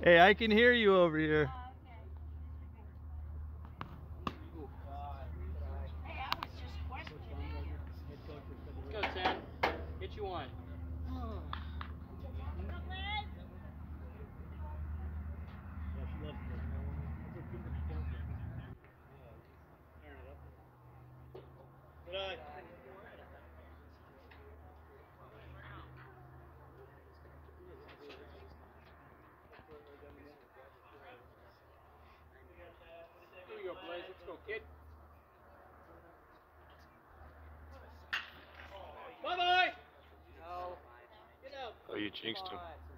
Hey, I can hear you over here. Hey, I was just questioning. Let's go, Sam. Get you one. Here we go, Blaze. Let's go, kid. Bye-bye. No. Get out. Oh, you jinxed him.